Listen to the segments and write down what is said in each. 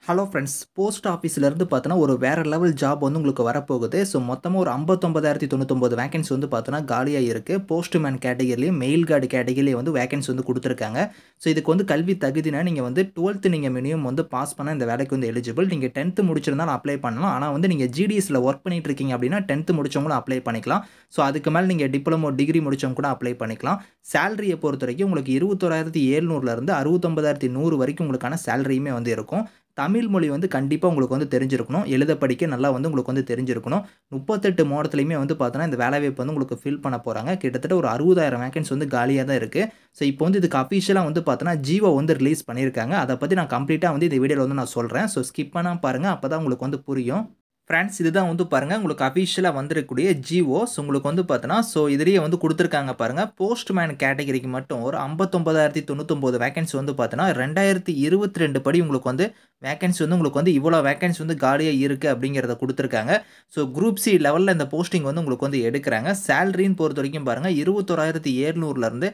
Hello friends, post ஆஃபீஸ்லேருந்து பார்த்தோன்னா ஒரு வேறு லெவல் ஜாப் வந்து உங்களுக்கு வரப்போகுது. ஸோ மொத்தமாக ஒரு 59,099 வேக்கன்சி வந்து பார்த்தோன்னா காலியாக இருக்குது. போஸ்ட்மேன் கேட்டகரிலையும் மெயில் கார்டு கேட்டகரிலையும் வந்து வேக்கன்சி வந்து கொடுத்துருக்காங்க. ஸோ இதுக்கு வந்து கல்வி தகுதினா நீங்கள் வந்து 12th நீங்கள் மினிமம் வந்து பாஸ் பண்ணால் இந்த வேலைக்கு வந்து எலிஜிபிள். நீங்கள் 10th முடிச்சிருந்தாலும் அப்ளை பண்ணலாம். ஆனால் வந்து நீங்கள் ஜிடிஎஸ்ல ஒர்க் பண்ணிட்டு இருக்கீங்க அப்படின்னா 10th முடிச்சவங்களும் அப்ளை பண்ணிக்கலாம். ஸோ அதுக்கு மேலே நீங்கள் டிப்ளமோ டிகிரி முடிச்சவங்க கூட அப்ளை பண்ணிக்கலாம். சேலரியை பொறுத்த வரைக்கும் உங்களுக்கு 21,700லேருந்து 69,100 வரைக்கும் உங்களுக்கான சேலரியுமே வந்து இருக்கும். தமிழ் மொழி வந்து கண்டிப்பாக உங்களுக்கு வந்து தெரிஞ்சிருக்கணும். எழுத படிக்க நல்லா வந்து உங்களுக்கு வந்து தெரிஞ்சிருக்கணும். 38 மாவட்டத்திலயுமே வந்து பார்த்தோன்னா, இந்த வேலைவாய்ப்பு வந்து உங்களுக்கு ஃபில் பண்ண போறாங்க. கிட்டத்தட்ட ஒரு 60,000 வேக்கன்சி வந்து காலியா தான் இருக்கு. ஸோ இப்போ வந்து இதுக்கு அஃபிஷியலா வந்து பார்த்தோன்னா, ஜிஓ வந்து ரிலீஸ் பண்ணியிருக்காங்க. அத பத்தி நான் கம்ப்ளீட்டா வந்து இந்த வீடியோல வந்து நான் சொல்றேன். ஸோ ஸ்கிப் பண்ணாம பாருங்க. அப்பதான் உங்களுக்கு வந்து புரியும். ஃப்ரெண்ட்ஸ், இதுதான் வந்து பாருங்க உங்களுக்கு அஃபிஷியலா வந்திருக்கக்கூடிய ஜிஓஸ். உங்களுக்கு வந்து பார்த்தோன்னா, ஸோ இதுலயே வந்து குடுத்துருக்காங்க பாருங்க. போஸ்ட்மேன் கேட்டகரிக்கு மட்டும் ஒரு 59,099 வேக்கன்சி வந்து பார்த்தோன்னா, 2022 படி உங்களுக்கு வந்து வேக்கன்சி வந்து உங்களுக்கு வந்து இவ்வளோ வேக்கன்சி வந்து காலியா இருக்கு அப்படிங்கிறத குடுத்துருக்காங்க. ஸோ குரூப் சி லெவல்ல இந்த போஸ்டிங் வந்து உங்களுக்கு வந்து எடுக்குறாங்க. சேலரின்னு பொறுத்தவரைக்கும் பாருங்க 21,700லேருந்து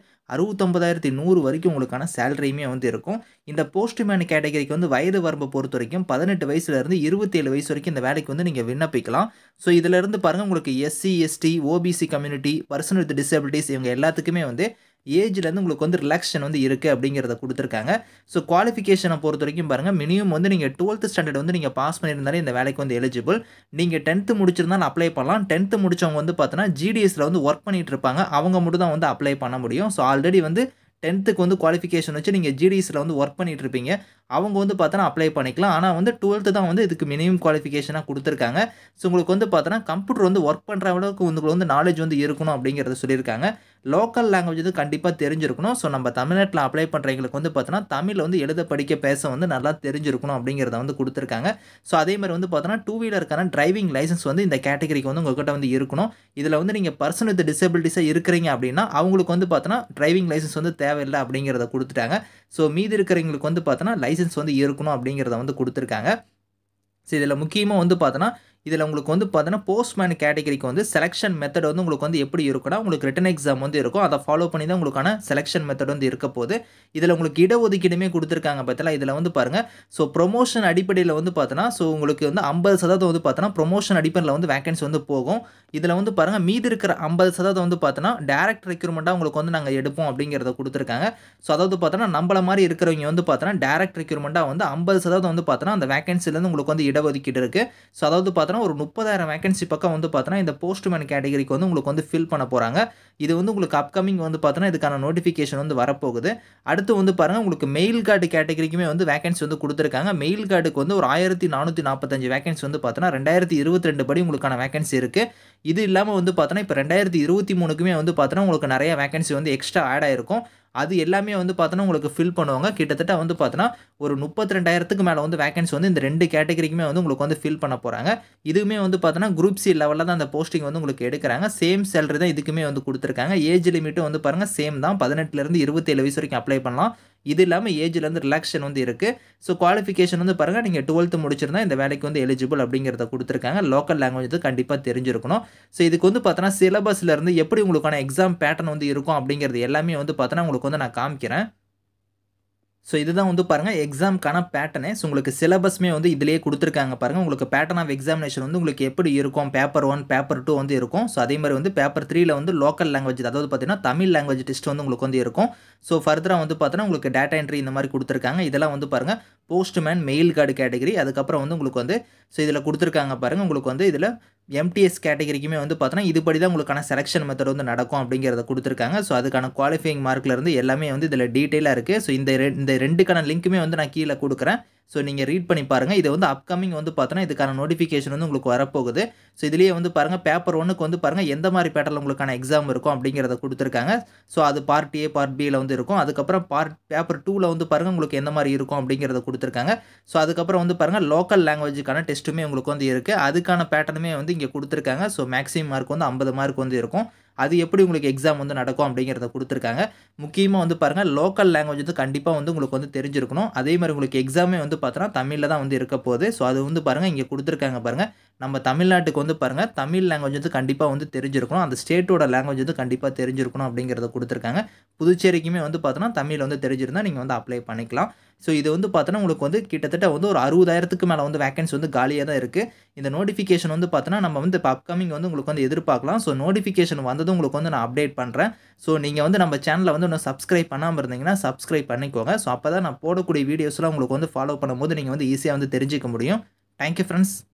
69,100 வரைக்கும் உங்களுக்கான சேலரியுமே வந்து இருக்கும். இந்த போஸ்ட்மேன் கேட்டகரிக்கு வந்து வயது வரம்பு பொறுத்தவரைக்கும் 18 வயசுலேருந்து 27 வயசு வரைக்கும் இந்த வேலைக்கு வந்து நீங்க விண்ணப்பிக்கலாம். ஸோ இதிலிருந்து பாருங்க உங்களுக்கு SC, ST, OBC community, person with disabilities இவங்க எல்லாத்துக்குமே வந்து ஏஜ்லேருந்து உங்களுக்கு வந்து ரிலாக்ஸேஷன் வந்து இருக்குது அப்படிங்கிறத கொடுத்துருக்காங்க. ஸோ குவாலிஃபிகேஷனை பொறுத்த வரைக்கும் பாருங்கள் மினிமம் வந்து நீங்கள் 12th ஸ்டாண்டர்ட் வந்து நீங்கள் பாஸ் பண்ணியிருந்தாலே இந்த வேலைக்கு வந்து எலிஜிபிள். நீங்கள் 10th முடிச்சிருந்தாலும் அப்ளை பண்ணலாம். 10th முடிச்சவங்க வந்து பார்த்தோன்னா ஜிடிஎஸ்ல வந்து ஒர்க் பண்ணிட்டு இருப்பாங்க. அவங்க மட்டும் தான் வந்து அப்ளை பண்ண முடியும். ஸோ ஆல்ரெடி வந்து 10த்துக்கு வந்து குவாலிஃபிகேஷன் வச்சு நீங்கள் ஜிடிஎஸ்ல வந்து ஒர்க் பண்ணிட்டு இருப்பீங்க. அவங்க வந்து பார்த்தோன்னா அப்ளை பண்ணிக்கலாம். ஆனால் வந்து 12th தான் வந்து இதுக்கு மினிமம் குவாலிஃபிகேஷனாக கொடுத்துருக்காங்க. ஸோ உங்களுக்கு வந்து பார்த்தோன்னா கம்ப்யூட்டர் வந்து ஒர்க் பண்ணுற அளவுக்கு உங்களுக்கு வந்து நாலேஜ் வந்து இருக்கணும் அப்படிங்கிறத சொல்லியிருக்காங்க. லோக்கல் லாங்குவேஜ் வந்து கண்டிப்பாக தெரிஞ்சிருக்கணும். ஸோ நம்ம தமிழ்நாட்டில் அப்ளை பண்ணுறவங்களுக்கு வந்து பார்த்தோன்னா தமிழ் வந்து எழுத படிக்க பேச வந்து நல்லா தெரிஞ்சிருக்கணும் அப்படிங்கிறத வந்து கொடுத்துருக்காங்க. ஸோ அதே மாதிரி வந்து பார்த்தோன்னா 2 வீலருக்கான டிரைவிங் லைசன்ஸ் வந்து இந்த கேட்டகரிக்கு வந்து உங்கள்கிட்ட வந்து இருக்கணும். இதில் வந்து நீங்கள் பர்சன் வித் டிசபிலிட்டிஸாக இருக்கிறீங்க அப்படின்னா அவங்களுக்கு வந்து பார்த்தோன்னா டிரைவிங் லைசன்ஸ் வந்து தேவையில்லை அப்படிங்கிறத கொடுத்துட்டாங்க. ஸோ மீதி இருக்கிறவங்களுக்கு வந்து பார்த்தோன்னா லைசன்ஸ் வந்து இருக்கணும் அப்படிங்கிறத வந்து கொடுத்துருக்காங்க. ஸோ இதில் முக்கியமாக வந்து பார்த்தோன்னா இதில் உங்களுக்கு வந்து பார்த்தோன்னா போஸ்ட்மேன் கேட்டகரிக்கு வந்து செலக்ஷன் மெத்தட் வந்து உங்களுக்கு வந்து எப்படி இருக்குன்னா உங்களுக்கு ரிட்டன் எக்ஸாம் வந்து இருக்கும். அதை ஃபாலோ பண்ணி தான் உங்களுக்கான செலக்ஷன் மெத்தட் வந்து இருக்க போகுது. இதில் உங்களுக்கு இடஒதுக்கீடுமே கொடுத்துருக்காங்க பார்த்தீங்களா. இதில் வந்து பாருங்கள் ஸோ ப்ரொமோஷன் அடிப்படையில் வந்து பார்த்தோன்னா ஸோ உங்களுக்கு வந்து 50% வந்து பார்த்தோன்னா ப்ரொமோஷன் அடிப்படையில் வந்து வேகன்சி வந்து போகும். இதில் வந்து பாருங்கள் மீதி இருக்கிற 50% வந்து பார்த்தோன்னா டைரக்ட் ரெக்ரூட்மெண்ட்டாக உங்களுக்கு வந்து நாங்கள் எடுப்போம் அப்படிங்கிறத கொடுத்துருக்காங்க. ஸோ அதாவது பார்த்தோன்னா நம்மள மாதிரி இருக்கிறவங்க வந்து பார்த்தோன்னா டைரக்ட் ரெக்ரூட்மெண்ட்டாக வந்து 50% வந்து பார்த்தோன்னா அந்த வேகன்சிலேருந்து உங்களுக்கு வந்து இடஒதுக்கீடு இருக்குது. ஸோ அதாவது பார்த்தோன்னா ஒரு 30,000 வேகன்சி பக்கம் வந்து பார்த்தோன்னா இந்த போஸ்ட்மேன் கேட்டகரிக்கு வந்து உங்களுக்கு வந்து ஃபில் பண்ண போகிறாங்க. இது வந்து உங்களுக்கு அப்கமிங் வந்து பார்த்தோன்னா இதுக்கான நோட்டிஃபிகேஷன் வந்து வரப்போகுது. அடுத்து வந்து பாருங்கள் உங்களுக்கு மெயில் கார்டு கேட்டகரிக்குமே வந்து வேகன்சி வந்து கொடுத்துருக்காங்க. மெயில் கார்டுக்கு வந்து ஒரு 1,445 வேகன்சி வந்து பார்த்தோன்னா 2022 படி உங்களுக்கான வேகன்சி இருக்குது. இது இல்லாமல் வந்து பார்த்தோன்னா இப்போ 2023க்குமே வந்து பார்த்தோன்னா உங்களுக்கு நிறைய வேகன்சி வந்து எக்ஸ்ட்ரா ஆட் ஆயிருக்கும். அது எல்லாமே வந்து பார்த்தோன்னா உங்களுக்கு ஃபில் பண்ணுவாங்க. கிட்டத்தட்ட வந்து பார்த்தோன்னா ஒரு 32,000க்கு மேலே வந்து வேகன்சி வந்து இந்த 2 கேட்டகரிக்குமே வந்து உங்களுக்கு வந்து ஃபில் பண்ண போகிறாங்க. இதுவுமே வந்து பார்த்தோன்னா குரூப் சி லெவலில் தான் அந்த போஸ்டிங் வந்து உங்களுக்கு எடுக்கிறாங்க. சேம் சேலரி தான் இதுக்குமே வந்து கொடுத்துருக்காங்க. ஏஜ் லிமிட்டும் வந்து பாருங்கள் சேம் தான். 18லேருந்து 27 வயசு வரைக்கும் அப்ளை பண்ணலாம். இது இல்லாமல் ஏஜ்லேருந்து ரிலாக்ஸேஷன் வந்து இருக்குது. ஸோ குவாலிஃபிகேஷன் வந்து பாருங்கள் நீங்கள் 12th முடிச்சிருந்தா இந்த வேலைக்கு வந்து எலிஜிபிள் அப்படிங்கிறத கொடுத்துருக்காங்க. லோக்கல் லாங்குவேஜ் வந்து கண்டிப்பாக தெரிஞ்சிருக்கணும். ஸோ இதுக்கு வந்து பார்த்தோன்னா சிலபஸ்லேருந்து எப்படி உங்களுக்கான எக்ஸாம் பேட்டர்ன் வந்து இருக்கும் அப்படிங்கிறது எல்லாமே வந்து பார்த்தோன்னா உங்களுக்கு வந்து நான் காமிக்கிறேன். ஸோ இதுதான் வந்து பாருங்கள் எக்ஸாமுக்கான பேட்டர்னு. ஸோ உங்களுக்கு சிலபஸ்மே வந்து இதிலேயே கொடுத்துருக்காங்க பாருங்கள். உங்களுக்கு பேட்டர்ன் ஆஃப் எக்ஸாமினேஷன் வந்து உங்களுக்கு எப்படி இருக்கும் பேப்பர் 1 பேப்பர் 2 வந்து இருக்கும். ஸோ அதே மாதிரி வந்து பேப்பர் 3ல வந்து லோக்கல் லாங்குவேஜ் அதாவது பார்த்தீங்கன்னா தமிழ் லாங்குவேஜ் டெஸ்ட் வந்து உங்களுக்கு வந்து இருக்கும். ஸோ ஃபர்தராக வந்து பார்த்தோன்னா உங்களுக்கு டேட்டா என்ட்ரி இந்த மாதிரி கொடுத்துருக்காங்க. இதெல்லாம் வந்து பாருங்கள் போஸ்ட்மேன் மெயில் கார்டு கேட்டகரி. அதுக்கப்புறம் வந்து உங்களுக்கு வந்து ஸோ இதில் கொடுத்துருக்காங்க பாருங்கள் உங்களுக்கு வந்து இதில் எம்டிஎஸ் கேட்டகரிக்குமே வந்து பார்த்தோன்னா இதுபடி தான் உங்களுக்கான செலக்ஷன் மெத்தட் வந்து நடக்கும் அப்படிங்கிறத கொடுத்துருக்காங்க. ஸோ அதுக்கான குவாலிஃபையிங் மார்க்லேருந்து எல்லாமே வந்து இதில் டீட்டெயிலாக இருக்குது. ஸோ இந்த 2க்கான லிங்க்குமே வந்து நான் கீழே கொடுக்குறேன். ஸோ நீங்கள் ரீட் பண்ணி பாருங்கள். இது வந்து அப்கமிங் வந்து பார்த்தோன்னா இதுக்கான நோட்டிஃபிகேஷன் வந்து உங்களுக்கு வரப்போகுது. ஸோ இதுலேயே வந்து பாருங்கள் பேப்பர் 1க்கு வந்து பாருங்கள் எந்த மாதிரி பேட்டர்ல உங்களுக்கான எக்ஸாம் இருக்கும் அப்படிங்கிறத கொடுத்துருக்காங்க. ஸோ அது பார்ட் ஏ பார்ட் பியில் வந்து இருக்கும். அதுக்கப்புறம் பேப்பர் 2ல வந்து பாருங்கள் உங்களுக்கு எந்த மாதிரி இருக்கும் அப்படிங்கிறத கொடுத்துருக்காங்க. ஸோ அதுக்கப்புறம் வந்து பாருங்கள் லோக்கல் லாங்குவேஜுக்கான டெஸ்ட்டுமே உங்களுக்கு வந்து இருக்குது. அதுக்கான பேட்டர்னுமே வந்து இங்கே கொடுத்துருக்காங்க. ஸோ மேக்ஸிமம் மார்க் வந்து 50 மார்க் வந்து இருக்கும். அது எப்படி உங்களுக்கு எக்ஸாம் வந்து நடக்கும் அப்படிங்கிறத கொடுத்துருக்காங்க. முக்கியமாக வந்து பாருங்கள் லோக்கல் லாங்குவேஜ் வந்து கண்டிப்பாக வந்து உங்களுக்கு வந்து தெரிஞ்சிருக்கணும். அதே மாதிரி உங்களுக்கு எக்ஸாமே வந்து பார்த்தோன்னா தமிழில் தான் வந்து இருக்க போகுது. ஸோ அது வந்து பாருங்கள் இங்கே கொடுத்துருக்காங்க பாருங்கள் நம்ம தமிழ்நாட்டுக்கு வந்து பாருங்க, தமிழ் லாங்குவேஜ் வந்து கண்டிப்பா வந்து தெரிஞ்சிருக்கணும். அந்த ஸ்டேட்டோட லாங்குவேஜ் வந்து கண்டிப்பா தெரிஞ்சிருக்கணும் அப்படிங்கிறத குடுத்துருக்காங்க. புதுச்சேரிக்குமே வந்து பார்த்தோன்னா, தமிழ் வந்து தெரிஞ்சிருந்தா நீங்க வந்து அப்ளை பண்ணிக்கலாம். ஸோ இது வந்து பார்த்தோன்னா, உங்களுக்கு வந்து கிட்டத்தட்ட வந்து ஒரு 60,000க்கு மேல வந்து வேக்கன்சி வந்து காலியா தான் இருக்கு. இந்த நோட்டிஃபிகேஷன் வந்து பார்த்தோன்னா, நம்ம வந்து இப்ப அப்கமிங் வந்து உங்களுக்கு வந்து எதிர்பார்க்கலாம். ஸோ நோட்டிஃபிகேஷன் வந்ததும் உங்களுக்கு வந்து நான் அப்டேட் பண்றேன். ஸோ நீங்க வந்து நம்ம சேனல வந்து இன்னும் சப்ஸ்கிரைப் பண்ணாம இருந்தீங்கன்னா, சப்ஸ்கிரைப் பண்ணிக்கோங்க. ஸோ அப்பதான் நான் போடக்கூடிய வீடியோஸ்லாம் உங்களுக்கு வந்து ஃபாலோ பண்ணும்போது நீங்க வந்து ஈஸியா வந்து தெரிஞ்சுக்க முடியும். Thank you friends.